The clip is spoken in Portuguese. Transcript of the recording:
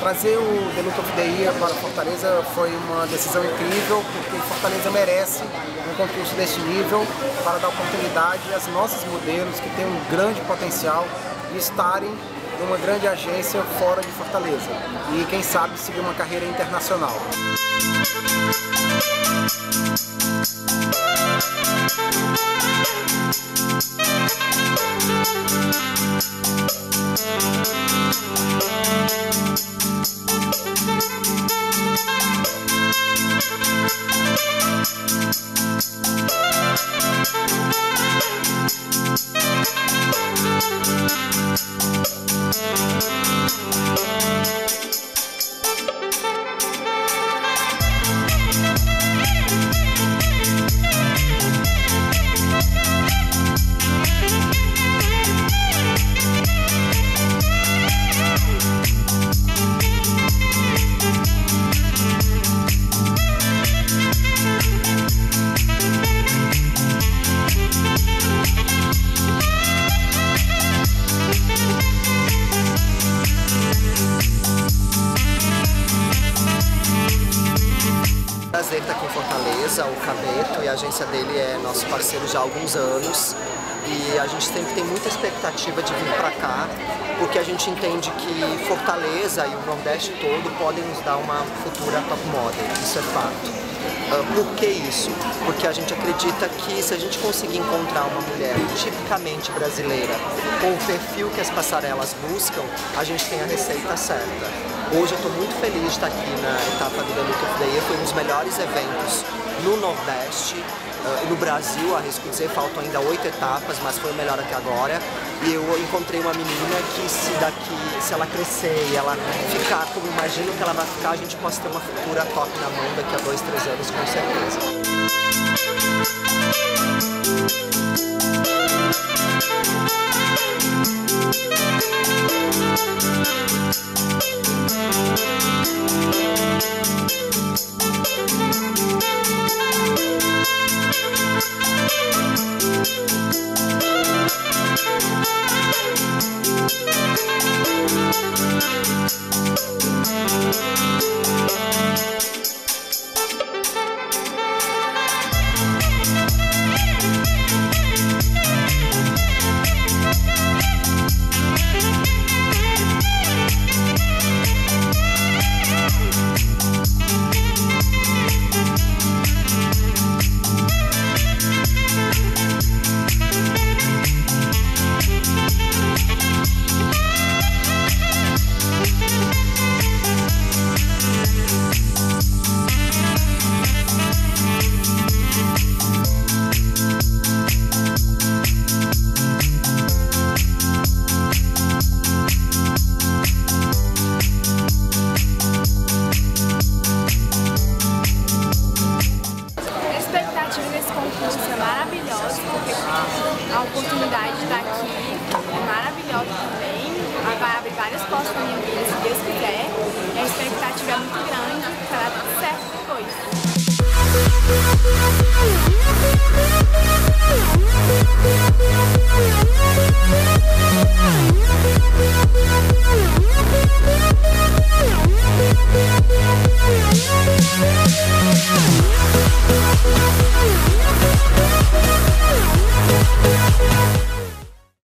Trazer o The Look of the Year para Fortaleza foi uma decisão incrível, porque Fortaleza merece um concurso deste nível para dar oportunidade às nossas modelos que têm um grande potencial de estarem em uma grande agência fora de Fortaleza e, quem sabe, seguir uma carreira internacional. Prazer estar aqui em Fortaleza, o Cabeto, e a agência dele é nosso parceiro já há alguns anos, e a gente sempre tem muita expectativa de vir para cá, porque a gente entende que Fortaleza e o Nordeste todo podem nos dar uma futura top model, isso é fato. Por que isso? Porque a gente acredita que se a gente conseguir encontrar uma mulher tipicamente brasileira, com o perfil que as passarelas buscam, a gente tem a receita certa. Hoje eu estou muito feliz de estar aqui na etapa do The Look of the Year, foi um dos melhores eventos no Nordeste, no Brasil, arrisco dizer, faltam ainda 8 etapas, mas foi o melhor até agora. E eu encontrei uma menina que se ela crescer e ela ficar como imagino que ela vai ficar, a gente possa ter uma futura top na mão daqui a 2, 3 anos com certeza.